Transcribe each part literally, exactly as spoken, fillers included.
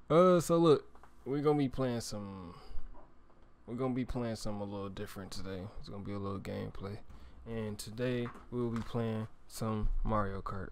Uh, so look, we're gonna be playing some. We're gonna be playing something a little different today. It's gonna be a little gameplay, and today we'll be playing some Mario Kart.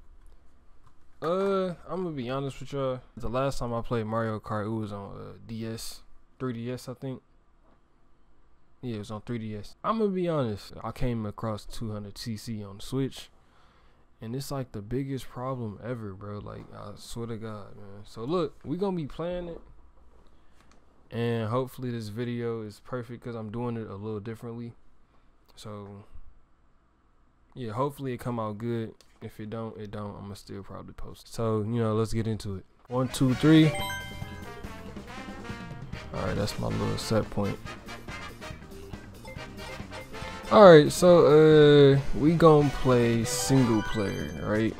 Uh, I'm gonna be honest with y'all. The last time I played Mario Kart, it was on uh, D S, three D S, I think. Yeah, it was on three D S. I'm gonna be honest. I came across two hundred C C on the Switch, and it's like the biggest problem ever, bro. Like, I swear to God, man. So look, we gonna be playing it, and hopefully this video is perfect because I'm doing it a little differently. So yeah, hopefully it come out good. If it don't, it don't. I'm gonna still probably post it. So, you know, let's get into it. One, two, three. All right, that's my little set point. All right, so uh, we gonna play single player, right?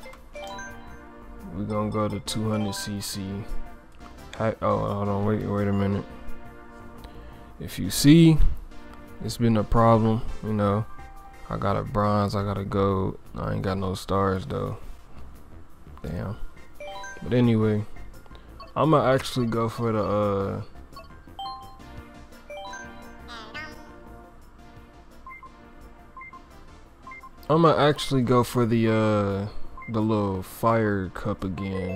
We gonna go to two hundred C C. Hi oh, hold on, wait, wait a minute. If you see, it's been a problem, you know. I got a bronze, I got a gold. I ain't got no stars though. Damn. But anyway, I'ma actually go for the uh. I'ma actually go for the uh the little fire cup again.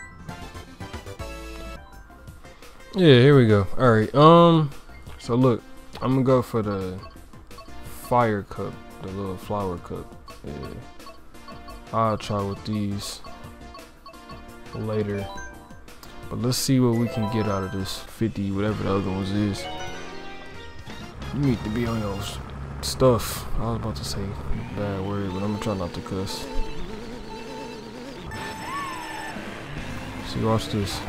Yeah, here we go. All right. Um. So look, I'm gonna go for the fire cup, the little flower cup. Yeah. I'll try with these later. But let's see what we can get out of this fifty, whatever the other ones is. You need to be on your stuff. I was about to say a bad word, but I'm gonna try not to cuss. See, watch this.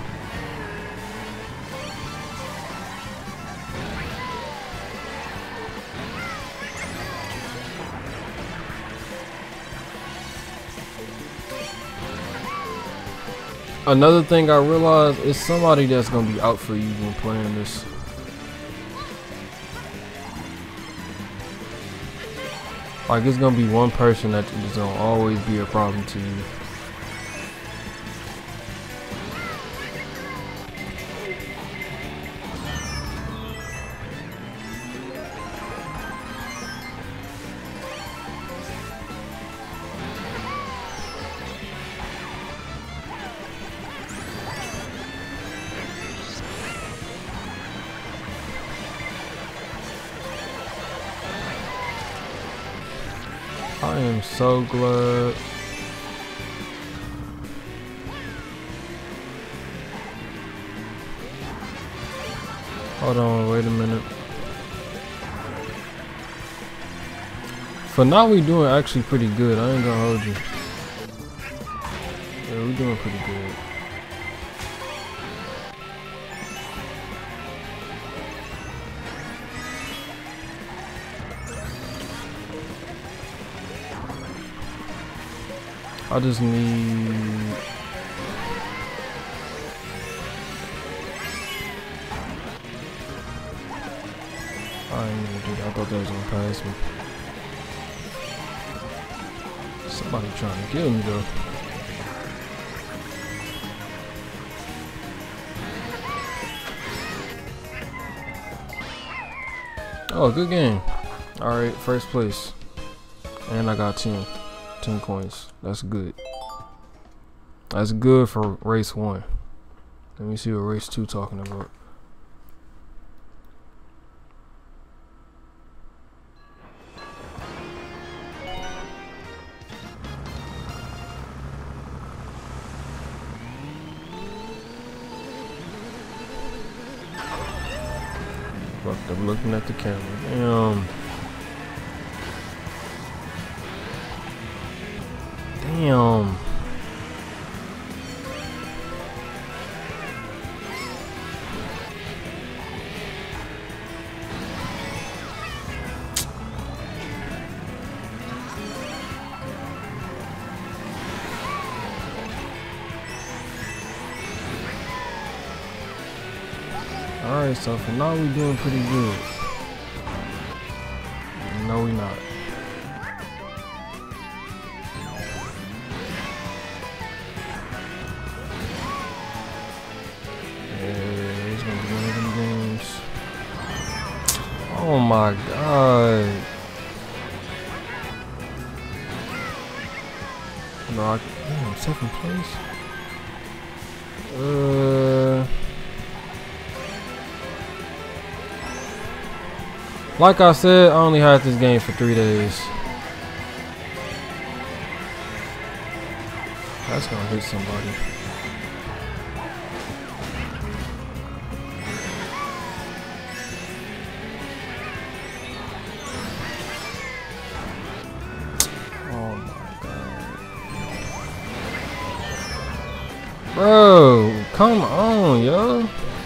Another thing I realized is somebody that's gonna be out for you when playing this. Like, it's gonna be one person that is gonna always be a problem to you. I am so glad. Hold on, wait a minute. For now, we doing actually pretty good. I ain't gonna hold you. Yeah, we doing pretty good. I just need. I ain't gonna do that. I thought that was gonna pass me. Somebody trying to kill me though. Oh, good game. Alright, first place. And I got ten. ten coins. That's good. That's good for race one. Let me see what race two talking about. Fucked up looking at the camera. Damn. Damn. Alright, so for now we doing pretty good. No, we not. Oh my god. No, I, damn, second place. Uh, like I said, I only had this game for three days. That's gonna hit somebody. Oh my god. Bro, come on, yo.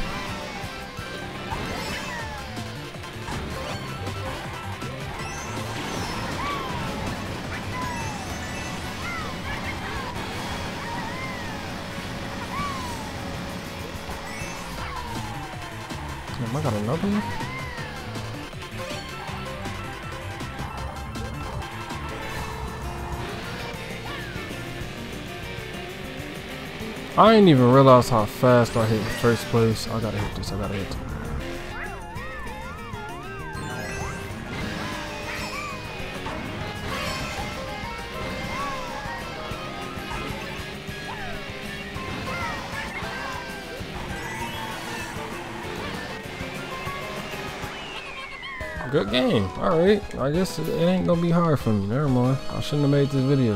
Damn, I got another one. I didn't even realize how fast I hit first place. I gotta hit this, I gotta hit this. Good game. Alright. I guess it ain't gonna be hard for me. Never mind. I shouldn't have made this video.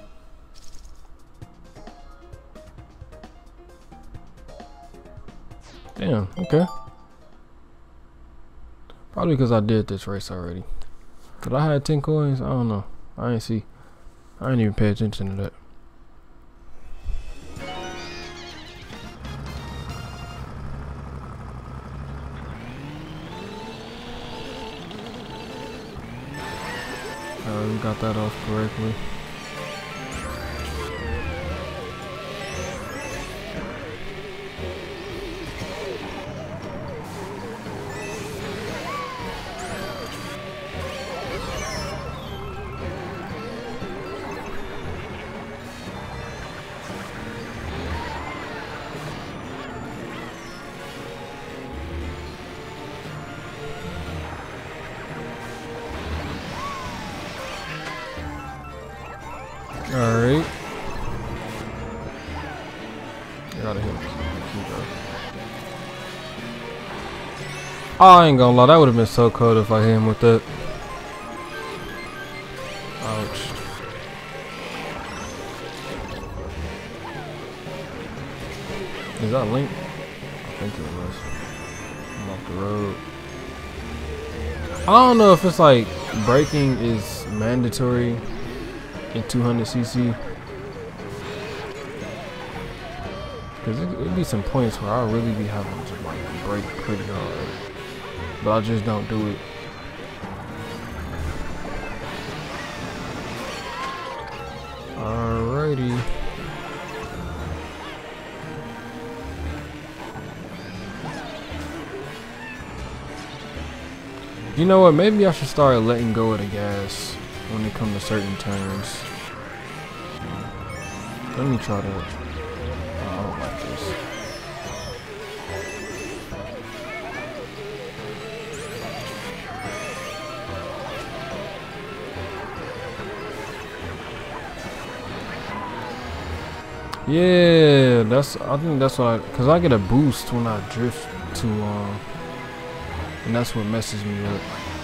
Damn, okay. Probably because I did this race already. But I had ten coins? I don't know. I ain't see. I didn't even pay attention to that. Uh, we got that off correctly. Alright. I gotta hit him. I ain't gonna lie, that would have been so cold if I hit him with that. Ouch. Is that Link? I think it was. I'm off the road. I don't know if it's like braking is mandatory in two hundred C C, because it would be some points where I really be having to like brake pretty hard, but I just don't do it. Alrighty. You know what? Maybe I should start letting go of the gas when it comes to certain turns. Let me try that. Oh, I don't like this. Yeah, that's. I think that's what I. Cause I get a boost when I drift too long, and that's what messes me up.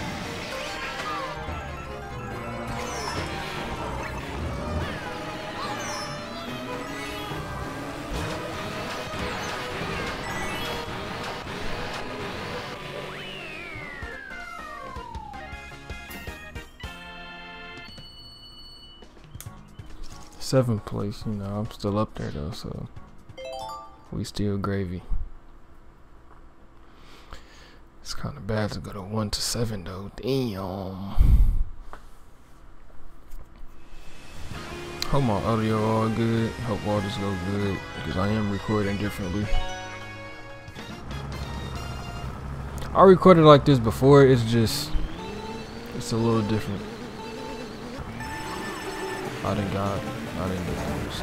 Seventh place, you know, I'm still up there though, so we still gravy. It's kind of bad to go to one to seven though. Damn. Hope my audio all good. Hope all this go good because I am recording differently. I recorded like this before. It's just, it's a little different. I didn't got. I didn't get used.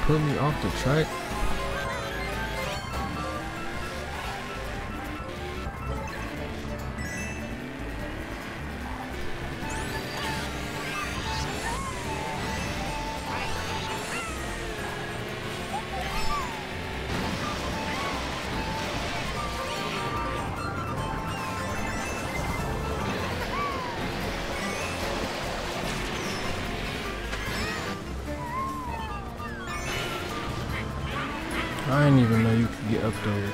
put me off the track? I didn't even know you could get up there.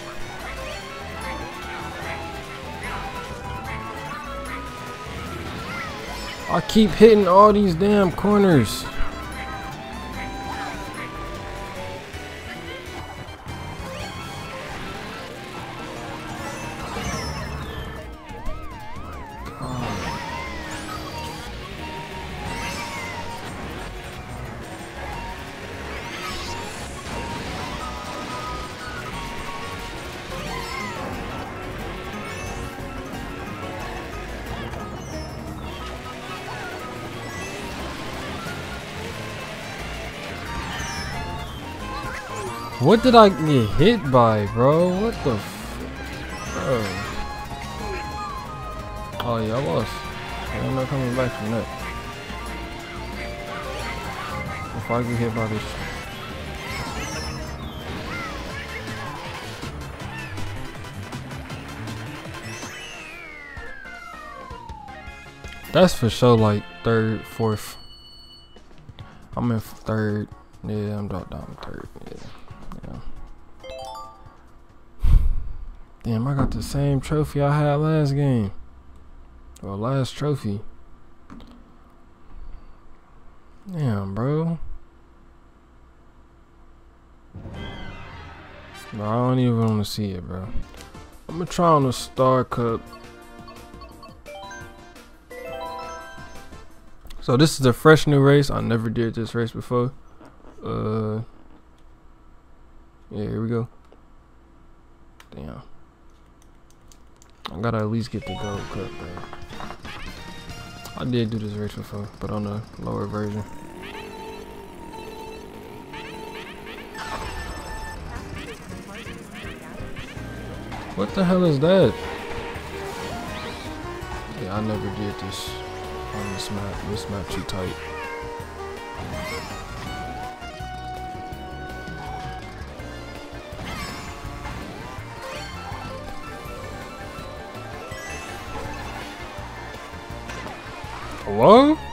I keep hitting all these damn corners. What did I get hit by, bro? What the f bro? Oh yeah, I lost. I'm not coming back from that. If I get hit by this. That's for sure like third, fourth. I'm in third. Yeah, I'm dropped down to third. Yeah. Damn, I got the same trophy I had last game. Or last trophy. Damn, bro. Bro, I don't even want to see it, bro. I'm gonna try on the Star Cup. So this is a fresh new race. I never did this race before. Uh, yeah, here we go. Damn. I gotta at least get the gold cup, bro. I did do this race before, but on a lower version. What the hell is that? Yeah, I never did this on this map. This map too tight. Hello?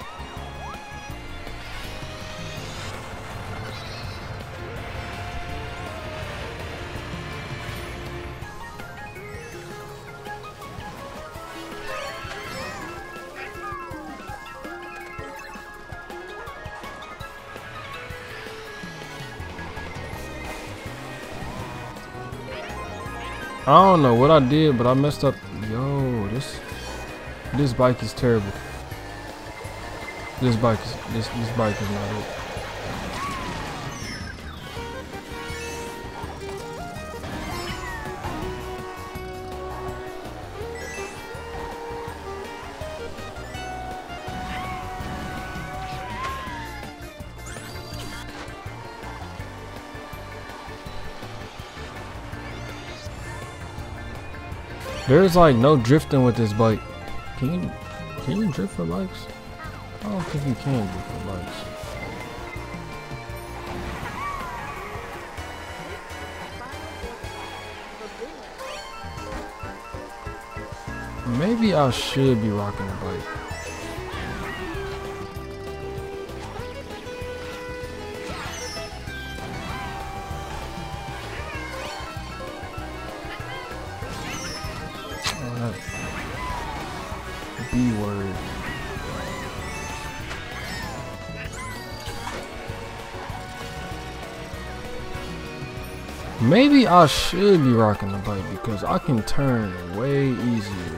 I don't know what I did, but I messed up. Yo, this this bike is terrible. This bike is this this bike is not it. There's like no drifting with this bike. Can you can you drift for bikes? I don't think you can drift for bikes. Maybe I should be rocking a bike. B word. Maybe I should be rocking the bike because I can turn way easier.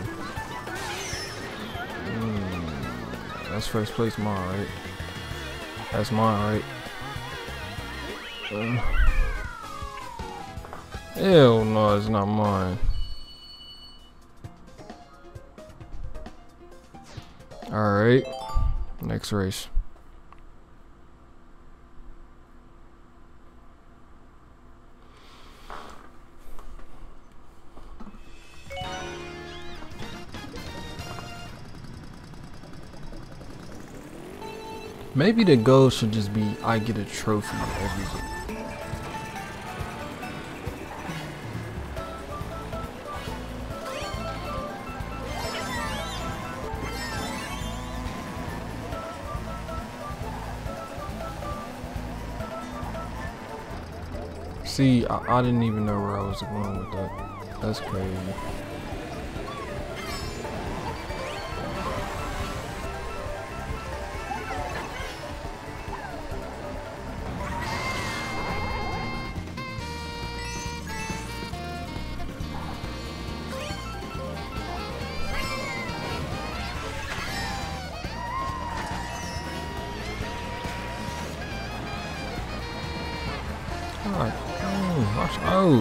Mm, that's first place mine, right? That's mine, right? Uh, hell no, it's not mine. Alright, next race. Maybe the goal should just be I get a trophy every day. See, I, I didn't even know where I was going with that. That's crazy. God, oh, watch out.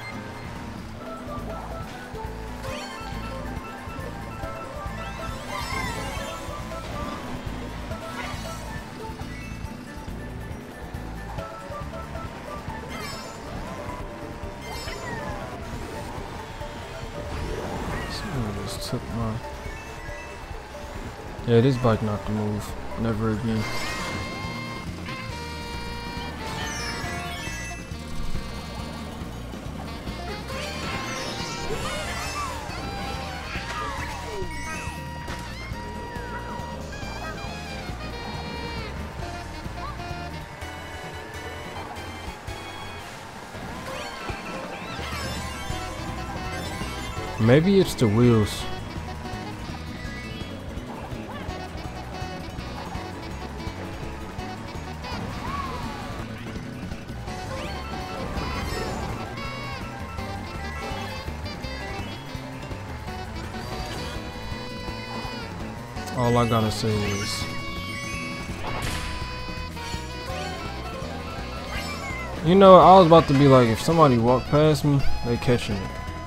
Someone just took my... Yeah, this bike not the move. Never again. Maybe it's the wheels. All I gotta say is, you know, I was about to be like, if somebody walked past me, they catching it.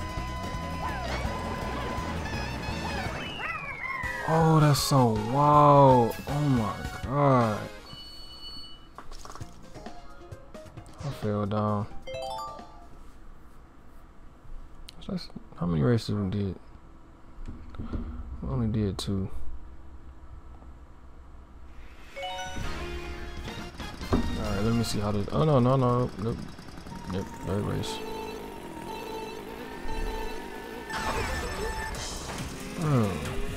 Oh, that's so wild. Oh my god. I fell down. That's, how many races we did? We only did two. Alright, let me see how to. Oh, no, no, no. Nope. Yep, third race. Oh.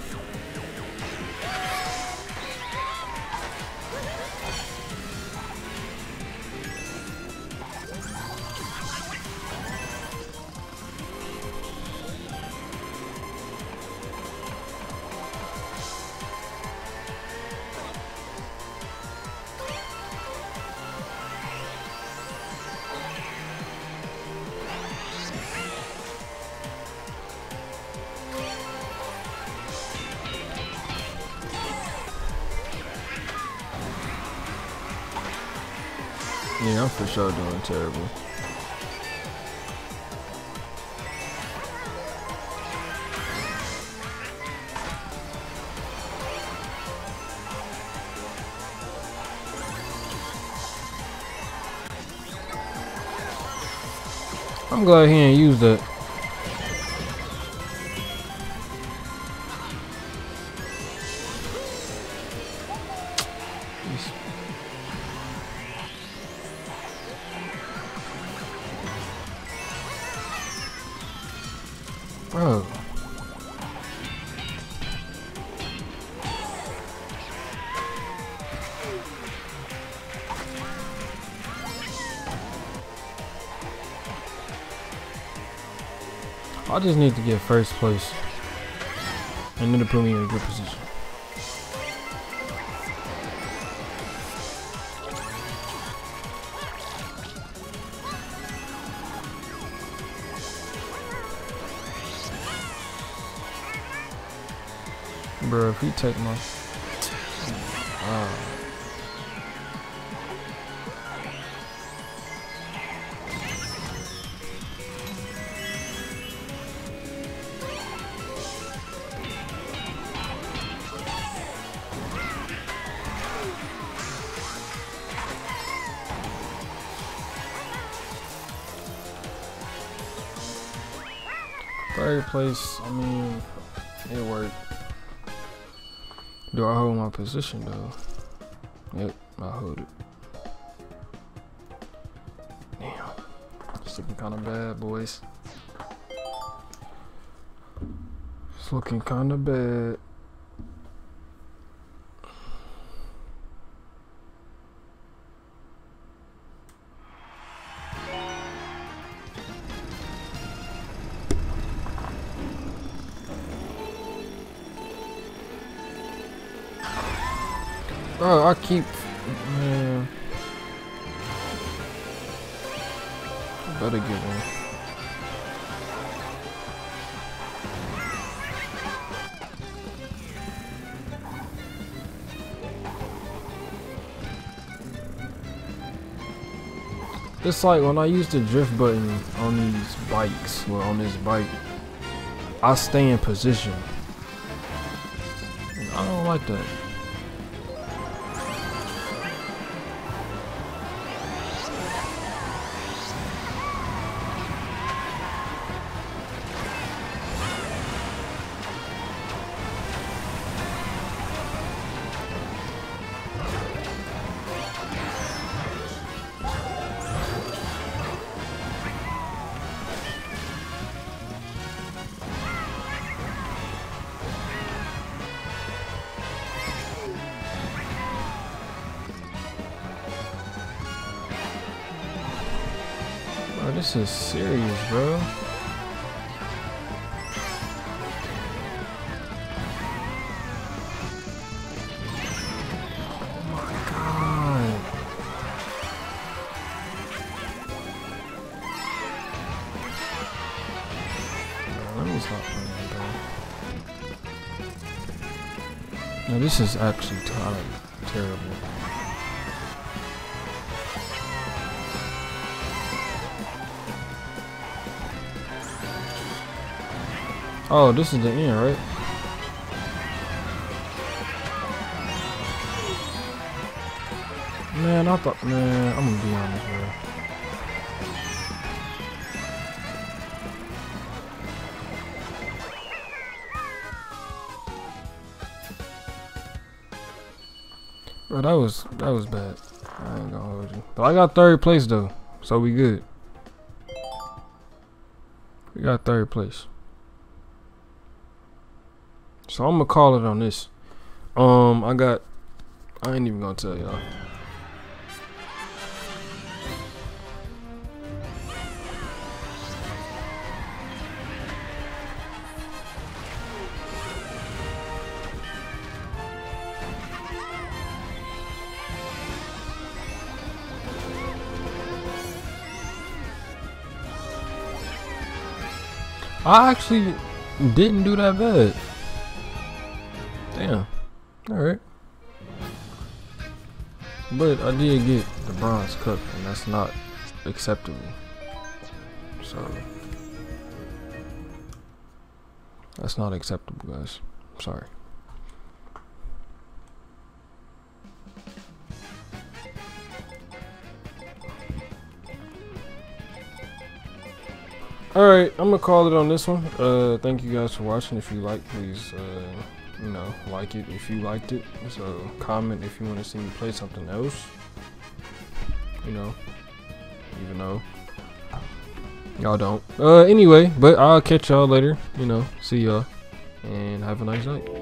Yeah, I'm for sure doing terrible. I'm glad he ain't used that. Bro. I just need to get first place, and then to put me in a good position. Bro, if he take my... Uh, third place, I mean, it worked. Do I hold my position though? Yep, I hold it. Damn. It's looking kind of bad, boys. It's looking kind of bad. Bro, I keep, man. I better get one. It's like when I use the drift button on these bikes, well, on this bike, I stay in position. And I don't like that. Bro, this is serious, bro. Oh my god. Bro, let me stop playing, bro. No, this is actually kind of terrible. Oh, this is the end, right? Man, I thought, man, I'm gonna be honest, bro. Bro, that was, that was bad. I ain't gonna hold you. But I got third place, though. So we good. We got third place. So I'm gonna call it on this. Um, I got. I ain't even gonna tell y'all. I actually didn't do that bad. Damn. Alright. But I did get the bronze cup, and that's not acceptable. So that's not acceptable, guys. Sorry. Alright, I'm gonna call it on this one. Uh thank you guys for watching. If you like, please uh you know, like it if you liked it. So comment if you want to see me play something else. You know, even though y'all don't. Uh, anyway, but I'll catch y'all later. You know, see y'all and have a nice night.